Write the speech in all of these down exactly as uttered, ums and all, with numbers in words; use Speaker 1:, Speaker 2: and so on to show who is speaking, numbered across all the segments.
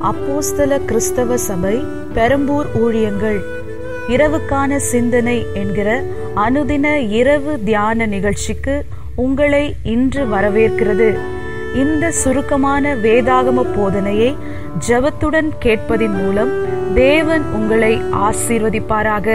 Speaker 1: அப்போஸ்தல கிறிஸ்தவ சபை பெரம்பூர் ஊழியங்கள் இரவுக்கான சிந்தனை என்கிற அனுதின இரவு தியான நிகழ்ச்சிக்கு உங்களை இன்று வரவேற்கிறது. இந்த சுருக்கமான வேதாகம போதனையை ஜெபத்துடன் கேட்பதின் மூலம் தேவன் உங்களை ஆசீர்வதிப்பாராக.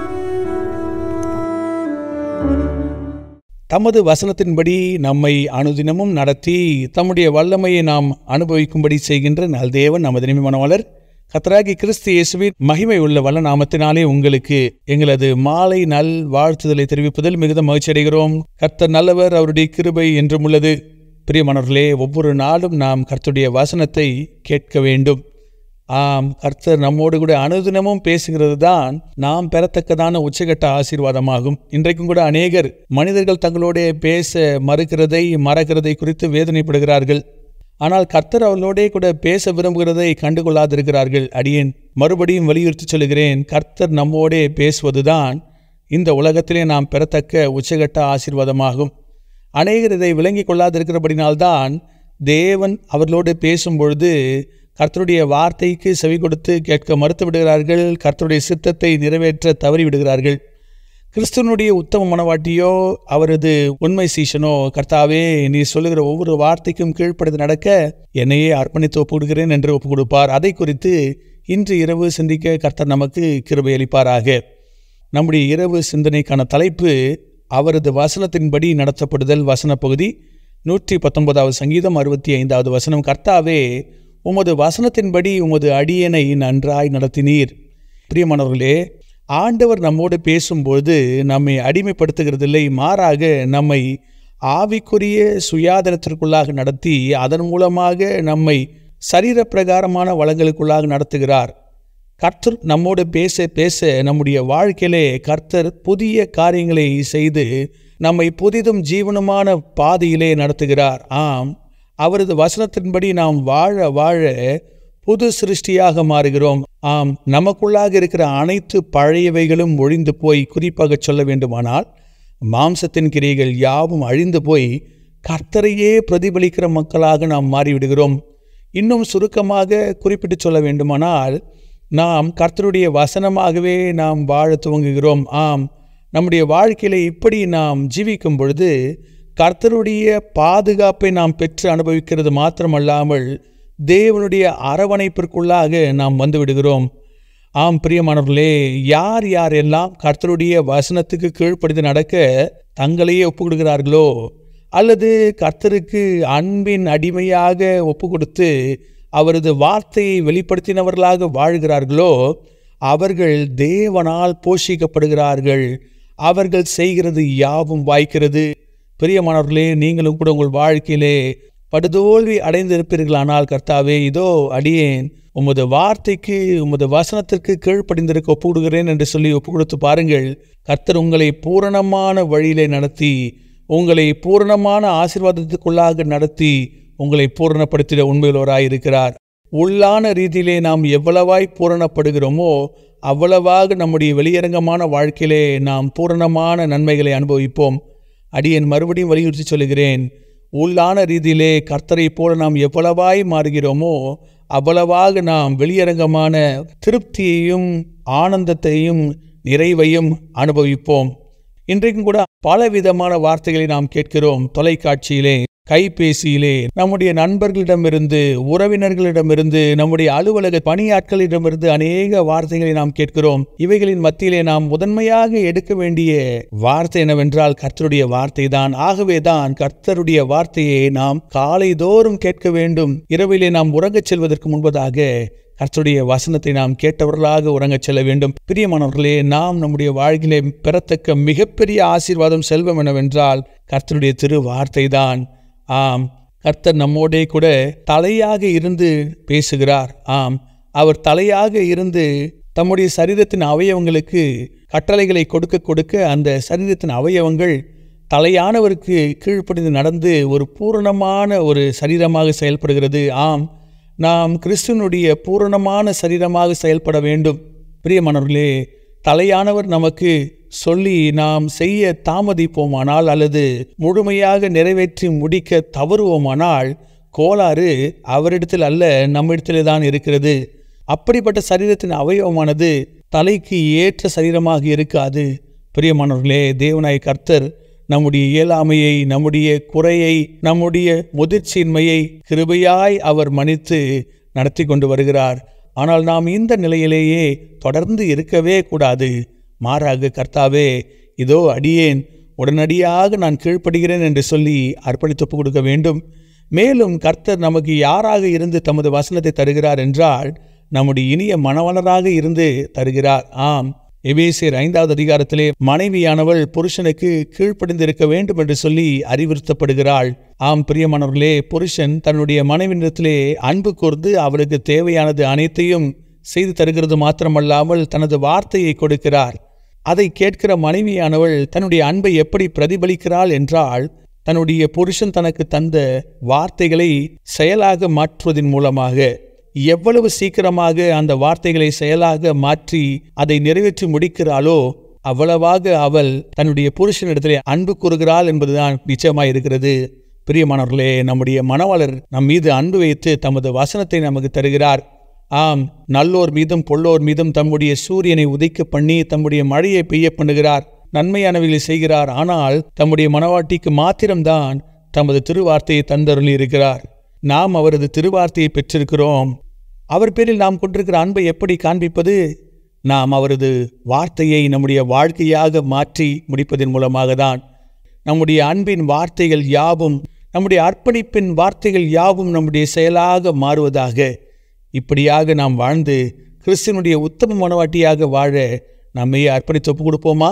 Speaker 2: தமது வசனத்தின்படி நம்மை அனுதினமும் நடத்தி தம்முடைய வல்லமையை நாம் அனுபவிக்கும்படி செய்கின்ற நல் தேவன் நமது நிமிமனவாளர் கர்த்தராகிய கிறிஸ்து இயேசுவின் மகிமை உள்ள வல்ல நாமத்தினாலே உங்களுக்கு எங்களது மாலை நல் வாழ்த்துதலை தெரிவிப்பதில் மிகுந்த மகிழ்ச்சி அடைகிறோம். கர்த்தர் நல்லவர், அவருடைய கிருபை என்றும் உள்ளது. பிரியமானவர்களே, ஒவ்வொரு நாளும் நாம் கர்த்தருடைய வசனத்தை கேட்க வேண்டும். ஆம், கர்த்தர் நம்மோடு கூட அனுதினமும் பேசுகிறது தான் நாம் பெறத்தக்கதான உச்சகட்ட ஆசீர்வாதமாகும். இன்றைக்கும் கூட அநேகர் மனிதர்கள் தங்களோட பேச மறுக்கிறதை மறக்கிறதை குறித்து வேதனைப்படுகிறார்கள். ஆனால் கர்த்தர் அவர்களோடே கூட பேச விரும்புகிறதை கண்டுகொள்ளாதிருக்கிறார்கள். அடியேன் மறுபடியும் வலியுறுத்தி சொல்கிறேன், கர்த்தர் நம்மோடே பேசுவதுதான் இந்த உலகத்திலே நாம் பெறத்தக்க உச்சகட்ட ஆசீர்வாதமாகும். அநேகர் இதை விளங்கி கொள்ளாதிருக்கிறபடினால்தான் தேவன் அவர்களோடு பேசும் பொழுது கர்த்தருடைய வார்த்தைக்கு செவி கொடுத்து கேட்க மறுத்து விடுகிறார்கள். கர்த்தருடைய சித்தத்தை நிறைவேற்ற தவறி விடுகிறார்கள். கிறிஸ்துவனுடைய உத்தம மனவாட்டியோ அவரது உண்மை சீஷனோ, கர்த்தாவே நீ சொல்லுகிற ஒவ்வொரு வார்த்தைக்கும் கீழ்ப்படுத்தி நடக்க என்னையே அர்ப்பணித்து ஒப்பு கொடுக்கிறேன் என்று ஒப்பு கொடுப்பார். அதை குறித்து இன்று இரவு சிந்திக்க கர்த்தர் நமக்கு கிருபை அளிப்பாராக. நம்முடைய இரவு சிந்தனைக்கான தலைப்பு அவரது வசனத்தின்படி நடத்தப்படுதல். வசன பகுதி நூற்றி பத்தொன்பதாவது சங்கீதம் அறுபத்தி ஐந்தாவது வசனம். கர்த்தாவே, உமது வசனத்தின்படி உமது அடியனை நன்றாய் நடத்தினீர். பிரியமானவர்களே, ஆண்டவர் நம்மோடு பேசும்போது நம்மை அடிமைப்படுத்துகிறதில்லை, மாறாக நம்மை ஆவிக்குரிய சுயாதனத்திற்குள்ளாக நடத்தி அதன் மூலமாக நம்மை சரீர பிரகாரமான வளங்களுக்குள்ளாக நடத்துகிறார். கர்த்தர் நம்மோடு பேச பேச நம்முடைய வாழ்க்கையிலே கர்த்தர் புதிய காரியங்களை செய்து நம்மை புதிதும் ஜீவனமான பாதையிலே நடத்துகிறார். ஆம், அவரது வசனத்தின்படி நாம் வாழ வாழ புது சிருஷ்டியாக மாறுகிறோம். ஆம், நமக்குள்ளாக இருக்கிற அனைத்து பழையவைகளும் ஒழிந்து போய், குறிப்பாக சொல்ல வேண்டுமானால் மாம்சத்தின் கிரியைகள் யாவும் அழிந்து போய் கர்த்தரையே பிரதிபலிக்கிற மக்களாக நாம் மாறிவிடுகிறோம். இன்னும் சுருக்கமாக குறிப்பிட்டு சொல்ல வேண்டுமானால் நாம் கர்த்தருடைய வசனமாகவே நாம் வாழ துவங்குகிறோம். ஆம், நம்முடைய வாழ்க்கையில இப்படி நாம் ஜீவிக்கும் பொழுது கர்த்தருடைய பாதுகாப்பை நாம் பெற்று அனுபவிக்கிறது மாத்திரமல்லாமல் தேவனுடைய அரவணைப்பிற்குள்ளாக நாம் வந்து விடுகிறோம். ஆம் பிரியமானவர்களே, யார் யாரெல்லாம் கர்த்தருடைய வசனத்துக்கு கீழ்ப்படுத்தி நடக்க தங்களையே ஒப்பு கொடுக்கிறார்களோ, அல்லது கர்த்தருக்கு அன்பின் அடிமையாக ஒப்பு கொடுத்து அவரது வார்த்தையை வெளிப்படுத்தினவர்களாக வாழ்கிறார்களோ, அவர்கள் தேவனால் போஷிக்கப்படுகிறார்கள். அவர்கள் செய்கிறது யாவும் வாய்க்கிறது. பிரியமானவர்களே, நீங்களும் கூட உங்கள் வாழ்க்கையிலே படுதோல்வி அடைந்திருப்பீர்களானால், கர்த்தாவே இதோ அடியேன் உமது வார்த்தைக்கு உமது வசனத்திற்கு கீழ்ப்படிந்திருக்க ஒப்பு கொடுக்கிறேன் என்று சொல்லி ஒப்பு கொடுத்து பாருங்கள். கர்த்தர் உங்களை பூரணமான வழியிலே நடத்தி உங்களை பூரணமான ஆசீர்வாதத்துக்குள்ளாக நடத்தி உங்களை பூரணப்படுத்திட உண்மையுள்ளவராயிருக்கிறார். உள்ளான ரீதியிலே நாம் எவ்வளவாய் பூரணப்படுகிறோமோ அவ்வளவாக நம்முடைய வெளியரங்கமான வாழ்க்கையிலே நாம் பூரணமான நன்மைகளை அனுபவிப்போம். அடியேன் மறுபடியும் வலியுறுத்தி சொல்லுகிறேன், உள்ளான ரீதியிலே கர்த்தரை போல நாம் எவ்வளவாய் மாறுகிறோமோ அவ்வளவாக நாம் வெளியரங்கமான திருப்தியையும் ஆனந்தத்தையும் நிறைவையும் அனுபவிப்போம். இன்றைக்கும் கூட பலவிதமான வார்த்தைகளை நாம் கேட்கிறோம். தொலைக்காட்சியிலே, கைபேசியிலே, நம்முடைய நண்பர்களிடமிருந்து, உறவினர்களிடமிருந்து, நம்முடைய அலுவலக பணியாட்களிடமிருந்து அநேக வார்த்தைகளை நாம் கேட்கிறோம். இவைகளின் மத்தியிலே நாம் முதன்மையாக எடுக்க வேண்டிய வார்த்தை என்னவென்றால் கர்த்தருடைய வார்த்தை தான். ஆகவேதான் கர்த்தருடைய வார்த்தையை நாம் காலை தோறும் கேட்க வேண்டும். இரவிலே நாம் உறங்கச் செல்வதற்கு முன்பதாக கர்த்தருடைய வசனத்தை நாம் கேட்டவர்களாக உறங்கச் செல்ல வேண்டும். பிரியமானவர்களே, நாம் நம்முடைய வாழ்க்கையிலே பெறத்தக்க மிகப்பெரிய ஆசீர்வாதம், செல்வம் என்னவென்றால் கர்த்தருடைய திரு வார்த்தை தான். ஆம், கர்த்தர் நம்மோடே கூட தலையாக இருந்து பேசுகிறார். ஆம், அவர் தலையாக இருந்து தம்முடைய சரீரத்தின் அவயவங்களுக்கு கட்டளைகளை கொடுக்க கொடுக்க அந்த சரீரத்தின் அவயவங்கள் தலையானவருக்கு கீழ்ப்படிந்து நடந்து ஒரு பூரணமான ஒரு சரீரமாக செயல்படுகிறது. ஆம், நாம் கிறிஸ்துவனுடைய பூரணமான சரீரமாக செயல்பட வேண்டும். பிரியமானவர்களே, தலையானவர் நமக்கு சொல்லி நாம் செய்ய தாமதிப்போமானால் அல்லது முழுமையாக நிறைவேற்றி முடிக்க தவறுவோமானால் கோளாறு அவரிடத்தில் அல்ல, நம்மிடத்திலே தான் இருக்கிறது. அப்படிப்பட்ட சரீரத்தின் அவயவமானது தலைக்கு ஏற்ற சரீரமாக இருக்காது. பிரியமானவர்களே, தேவனாய் கர்த்தர் நம்முடைய இயலாமையை, நம்முடைய குறையை, நம்முடைய முதிர்ச்சியின்மையை கிருபையாய் அவர் மன்னித்து நடத்தி கொண்டு வருகிறார். ஆனால் நாம் இந்த நிலையிலேயே தொடர்ந்து இருக்கவே கூடாது. மாறாக, கர்த்தாவே, இதோ அடியேன், உடனடியாக நான் கீழ்ப்படுகிறேன் என்று சொல்லி அர்ப்பணித்து ஒப்புக் கொடுக்க வேண்டும். மேலும் கர்த்தர் நமக்கு யாராக இருந்து தமது வசனத்தை தருகிறார் என்றால், நம்முடைய இனிய மணவாளராக இருந்து தருகிறார். ஆம், எபேசியர் ஐந்தாவது அதிகாரத்திலே மனைவியானவள் புருஷனுக்கு கீழ்ப்படிந்திருக்க வேண்டும் என்று சொல்லி அறிவுறுத்தப்படுகிறாள். ஆம் பிரியமானவர்களே, புருஷன் தன்னுடைய மனைவியிடத்திலே அன்பு கூர்ந்து அவளுக்கு தேவையானது அனைத்தையும் செய்து தருகிறது மாத்திரமல்லாமல் தனது வார்த்தையை கொடுக்கிறார். அதை கேட்கிற மனைவியானவள் தன்னுடைய அன்பை எப்படி பிரதிபலிக்கிறாள் என்றால், தன்னுடைய புருஷன் தனக்கு தந்த வார்த்தைகளை செயலாக மாற்றுவதன் மூலமாக, எவ்வளவு சீக்கிரமாக அந்த வார்த்தைகளை செயலாக மாற்றி அதை நிறைவேற்றி முடிக்கிறாளோ அவ்வளவாக அவள் தன்னுடைய புருஷனிடத்திலே அன்பு கூறுகிறாள் என்பதுதான் நிச்சயமாய் இருக்கிறது. பிரியமானவர்களே, நம்முடைய மணவாளர் நம் மீது அன்பு வைத்து தமது வசனத்தை நமக்கு தருகிறார். ஆம், நல்லோர் மீதும் பொல்லோர் மீதும் தம்முடைய சூரியனை உதைக்க பண்ணி தம்முடைய மழையை பெய்ய பண்ணுகிறார், நன்மையானவைகளை செய்கிறார். ஆனால் தம்முடைய மணவாட்டிக்கு மாத்திரம்தான் தமது திருவார்த்தையை தந்தருளி இருக்கிறார். நாம் அவரது திருவார்த்தையை பெற்றிருக்கிறோம். அவர் பேரில் நாம் கொண்டிருக்கிற அன்பை எப்படி காண்பிப்பது? நாம் அவரது வார்த்தையை நம்முடைய வாழ்க்கையாக மாற்றி முடிப்பதன் மூலமாக தான். நம்முடைய அன்பின் வார்த்தைகள் யாவும், நம்முடைய அர்ப்பணிப்பின் வார்த்தைகள் யாவும் நம்முடைய செயலாக மாறுவதாக. இப்படியாக நாம் வாழ்ந்து கிறிஸ்துவனுடைய உத்தம மனவாட்டியாக வாழ நம்மையே அர்ப்பணித்து ஒப்புக் கொடுப்போமா?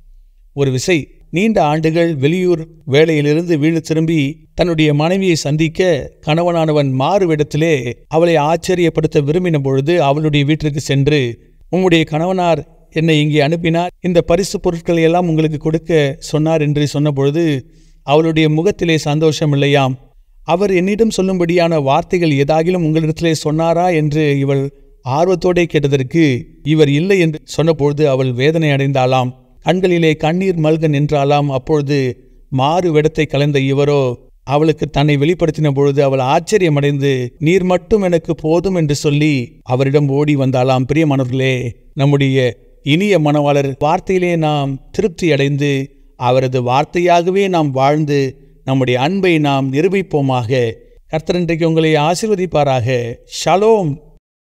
Speaker 2: ஒரு விசை நீண்ட ஆண்டுகள் வெளியூர் வேலையிலிருந்து வீடு திரும்பி தன்னுடைய மனைவியை சந்திக்க கணவனானவன் மாறுவிடத்திலே அவளை ஆச்சரியப்படுத்த விரும்பின பொழுது அவளுடைய வீட்டிற்கு சென்று, உம்முடைய கணவனார் என்னை இங்கே அனுப்பினார், இந்த பரிசு பொருட்களை எல்லாம் உங்களுக்கு கொடுக்க சொன்னார் என்று சொன்ன பொழுது அவளுடைய முகத்திலே சந்தோஷம் இல்லையாம். அவர் என்னிடம் சொல்லும்படியான வார்த்தைகள் ஏதாகிலும் உங்களிடத்திலே சொன்னாரா என்று இவள் ஆர்வத்தோடே கேட்டதற்கு இவர் இல்லை என்று சொன்னபொழுது அவள் வேதனை அடைந்தாளாம். கண்களிலே கண்ணீர் மல்க நின்றாலாம். அப்பொழுது மாறு வேடத்தை கலந்த இவரோ அவளுக்கு தன்னை வெளிப்படுத்தின பொழுது அவள் ஆச்சரியமடைந்து, நீர் மட்டும் எனக்கு போதும் என்று சொல்லி அவரிடம் ஓடி வந்தாளாம். பிரியமானவர்களே, நம்முடைய இனிய மணவாளர் வார்த்தையிலே நாம் திருப்தி அடைந்து அவரது வார்த்தையாகவே நாம் வாழ்ந்து நம்முடைய அன்பை நாம் நிரூபிப்போமாக. கர்த்தர் இன்றைக்கு உங்களை ஆசீர்வதிப்பாராக. ஷலோம்.